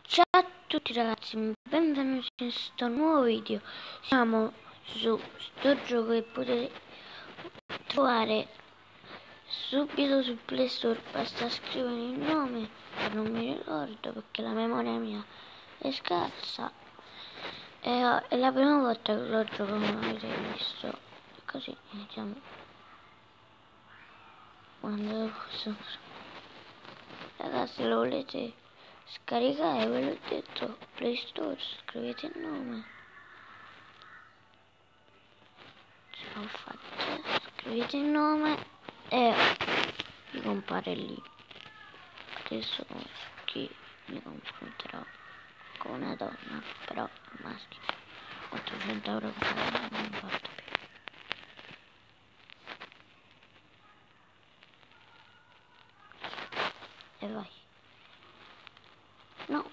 Ciao a tutti ragazzi, benvenuti in questo nuovo video. Siamo su sto gioco che potete trovare subito sul Play Store. Basta scrivere il nome, che non mi ricordo perché la memoria mia è scarsa. È la prima volta che lo gioco, come avete visto. Così iniziamo. Quando posso. Ragazzi, lo volete scaricare? Ve l'ho detto, Play Store, scrivete il nome. Ce l'ho fatta, scrivete il nome e vi compare lì. Adesso con chi mi confronterò con una donna, però maschio. 800 euro per non importa più. E vai. No,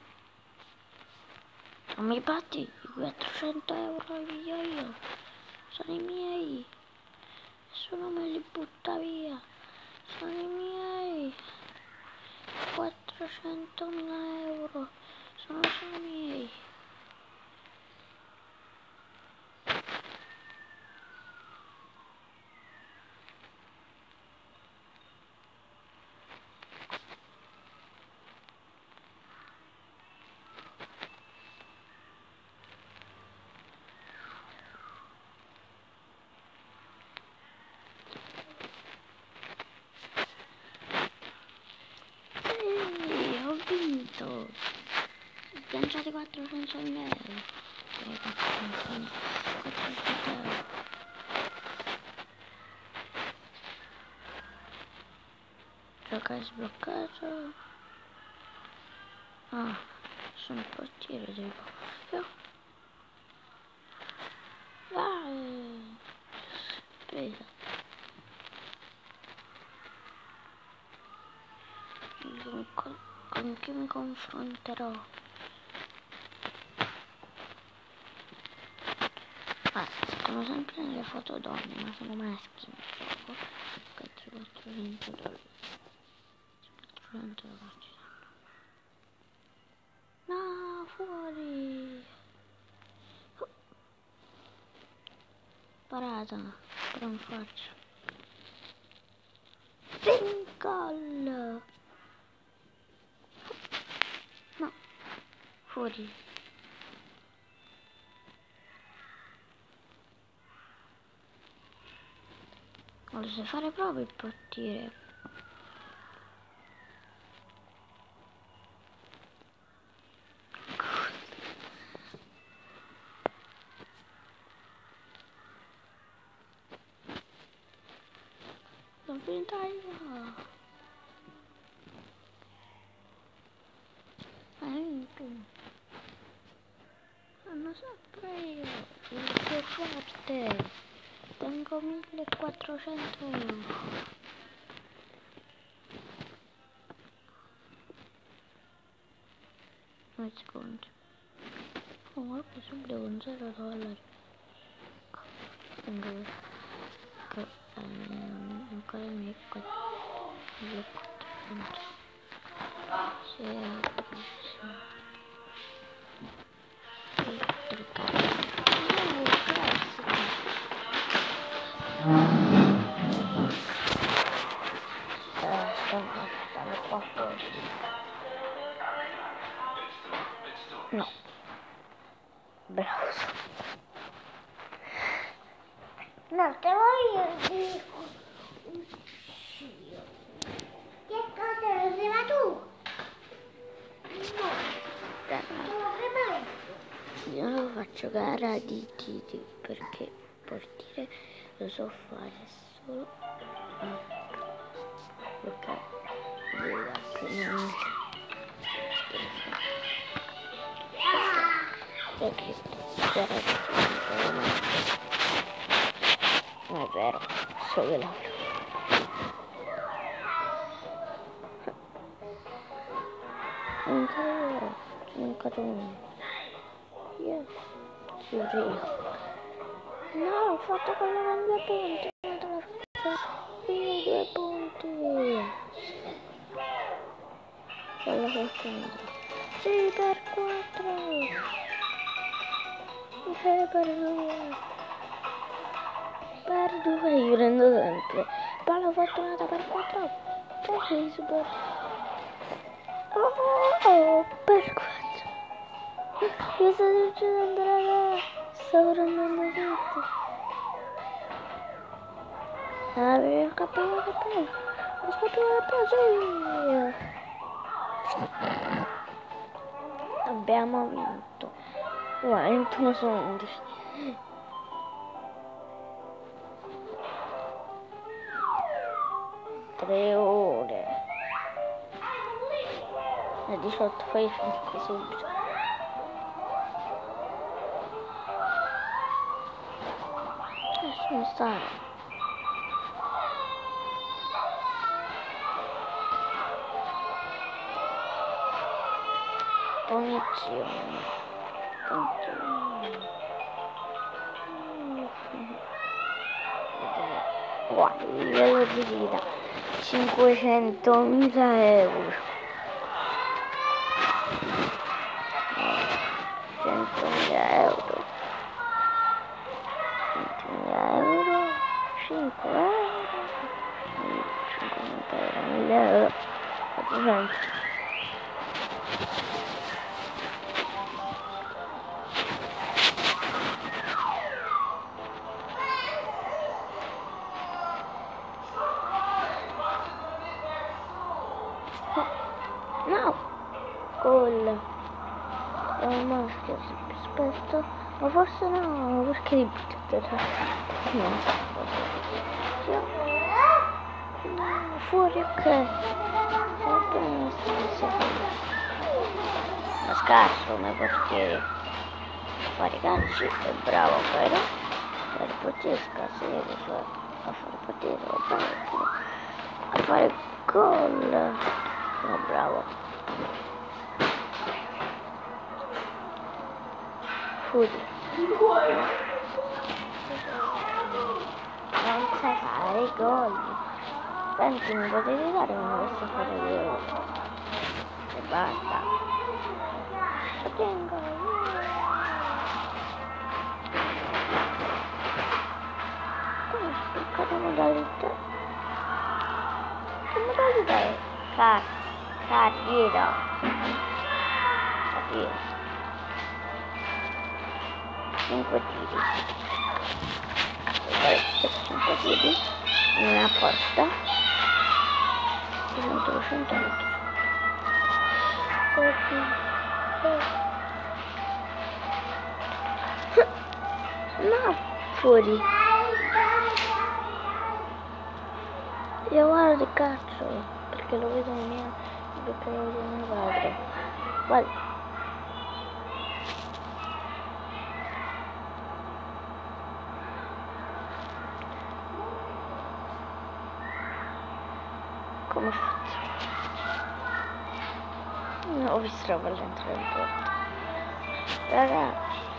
non mi batti, i 400 euro li piglio io, sono i miei, nessuno me li butta via, sono i miei, 400.000 euro, sono solo miei. Ho vinto! Lanciate 400.000 euro. 400 euro. Giocare sbloccato. Ah, sono il portiere del Io. Vai! Presa. Con chi mi confronterò? Sono sempre nelle foto donne, ma sono maschi nel gioco. 400 dollari. 400 dollari ci danno. No, fuori! Parata, però non faccio. Gol! No, fuori. Lo sai fare proprio il portiere. L'ho vinta io. Hai vinto. Non sempre io. Il più forte. Tengo 1400 euro. Un secondo. Oh, guarda subito con 0 dollari. Tengo ancora i miei 1400. Se apro. Stanno qua fuori. No. Bravo. No, te voglio dire che cosa lo prima tu? No. Io non faccio gara di titi perché portiere lo so fare solo perché la prima perché non è vero, so che lavoro. Ancora io, sono un catone. Yes, Rio. No, ho fatto quello con 2 punti, non te l'ho fatto io 2 punti. Quello che ho finito. Sì, per 4. Per 2. Per 2 io prendo sempre. Palla fortunata per 4. Per super. Oh, per 4. Io sto succedendo, raga. Sto prendendo tutto. Il cappello. Lo cappello, sì. Abbiamo vinto. 21 secondi. 3 ore. Le 18 fai finché subito. Lasciamo stare. Punizione. Guarda, il livello di vita 500.000 euro. 100.000 euro. 20.000 euro. 5 euro. 500 euro. 1000 euro. 400. No! Gol! È un maschio, aspetta. Ma forse no, perché li buttate? No. Fuori, ok. Ma scarso, ma perché fare calci è bravo, però fare potesca, se riesce a fare potesca, a fare gol. No, bravo. Fuori. Non sai fare gol. Tanti mi potete dare, ma non so fare gol. E basta. Lo tengo. Come spiccare modalità? Che modalità è? Carriera. 5 tiri. 5 tiri in una porta. 200 metri. No, fuori. Io guardo il calcio perché lo vedo perché lo vedo mio padre. Guarda. Come faccio? Non ho visto la palla entrare in porta. Raga,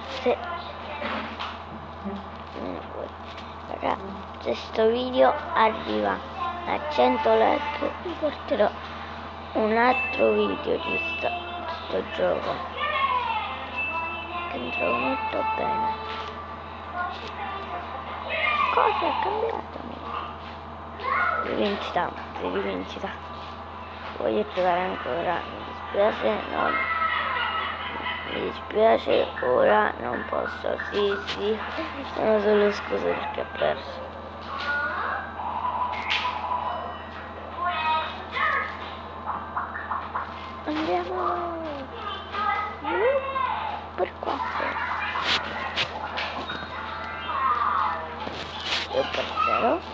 se sto video arriva a 100 like vi porterò un altro video di sto gioco che mi trovo molto bene. Cosa è cambiato? Rivincita. Voglio giocare ancora, mi dispiace, ora non posso. Sì, sono solo scuse perché ho perso. Andiamo per 4. Io per 0.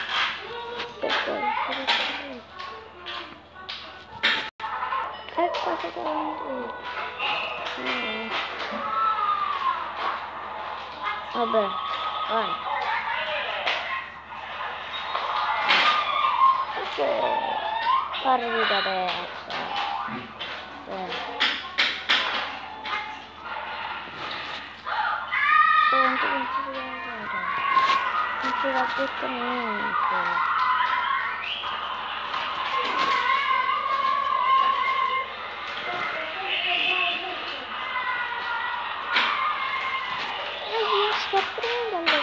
Ecco davanti. Vabbè, vai. Partita persa. Non ci va più niente. Riesco a prenderlo.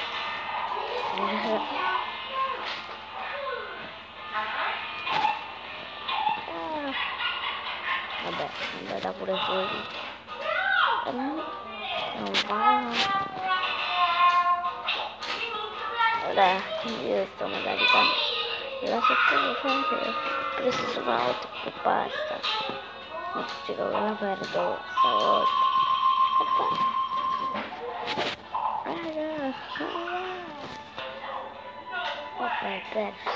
Vabbè, è andata pure fuori. Non va. Ora io sto magari la sottovoce preso sopra una volta che basta. Non ci che la perdo stavolta. Ok, perso.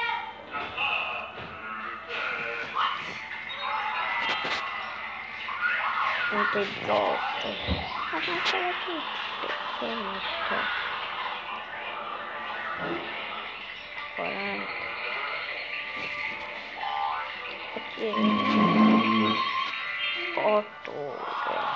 Un pezzotto. Ma facciamo tutto. Che metto? 40. Perché 8 ore.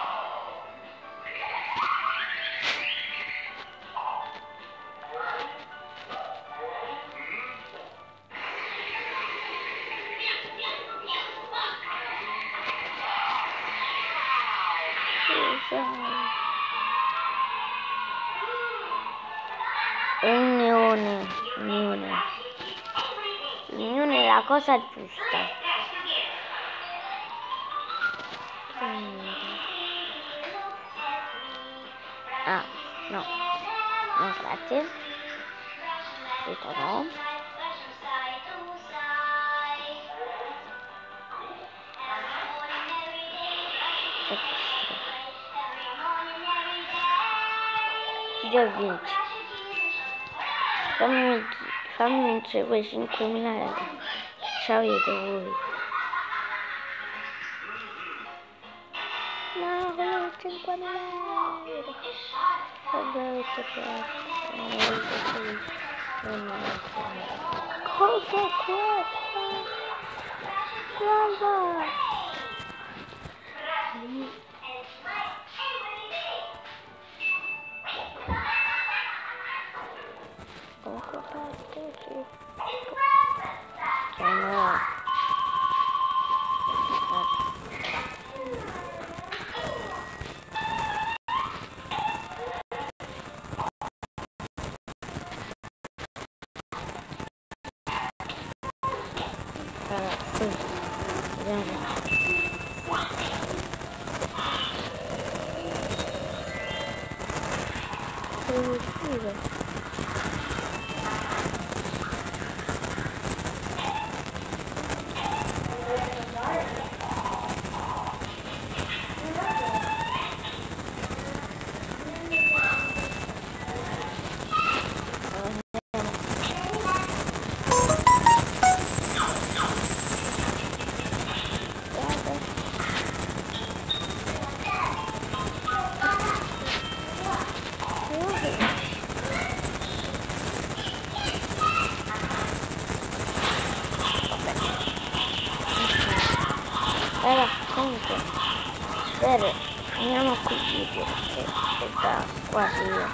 L'unione è la cosa giusta. Ah, no, no, grazie. Questo no. Chi già vince? Fammi vincere quei 5.000 euro che ci avete voi. No, quello 50.000 euro. Vabbè, cosa è questo? Cosa? Comunque parte che no. Comunque, spero, andiamo qui il video che sta quasi io.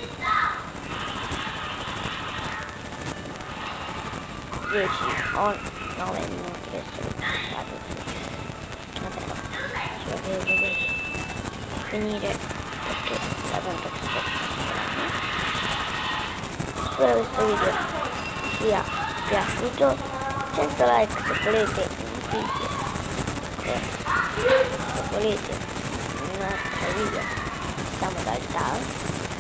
10 o 9 minuti che sono passati. Vabbè, ci lo vedere finire perché da tanto che sto. Spero questo video vi sia piaciuto. 100 like se volete un video. Se volete un altro video questa modalità